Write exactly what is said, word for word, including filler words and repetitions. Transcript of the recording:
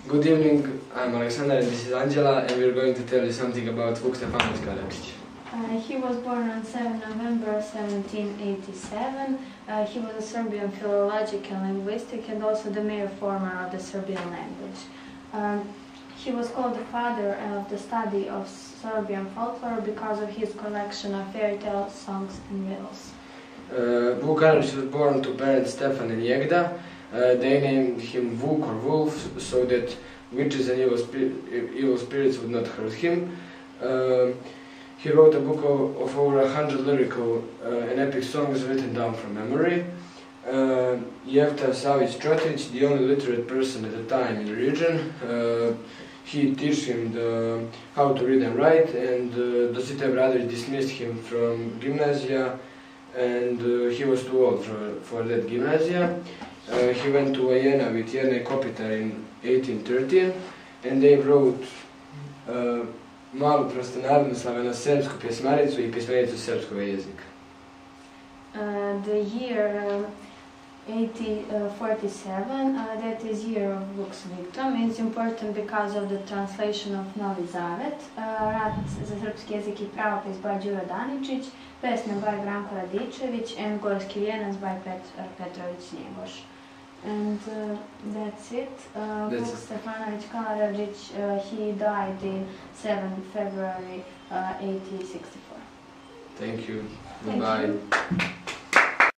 Good evening, I'm Alexander and this is Angela, and we're going to tell you something about Vuk Stefanović Karadžić. Uh, he was born on seventh of November seventeen eighty-seven. Uh, he was a Serbian philologic and linguistic and also the mayor former of the Serbian language. Um, he was called the father of the study of Serbian folklore because of his collection of fairy tales, songs and riddles. Uh, Vuk Karadžić was born to parents Stefan and Jegda. Uh, they named him Vuk or Wolf so that witches and evil, spir evil spirits would not hurt him. Uh, he wrote a book of, of over a hundred lyrical uh, and epic songs written down from memory. Uh, Jefta Savić Čotrić, the only literate person at the time in the region, uh, he taught him the, how to read and write, and uh, Dositej Obradović dismissed him from gymnasia, and uh, he was too old for, for that gymnasia. Uh, he went to Vajena with Jernej Kopitar in eighteen thirteen, and they wrote uh, malu prostonarodnu slaveno-srpsku pjesmaricu I pjesmaricu srpskog jezika. Uh, the year uh, eighteen forty-seven, uh, that is year of Vuk's victim, is important because of the translation of Novi Zavet, uh, Rat za srpski jezik I pravopis by Đuro Daničić, pesme by Branko Radičević, and Gorski vijenac by Petar Petrović Njegoš. And uh, that's it. Uh, That's Vuk it. Stefanović Karadžić, uh, he died in seventh of February uh, eighteen sixty-four. Thank you. Thank Goodbye. you.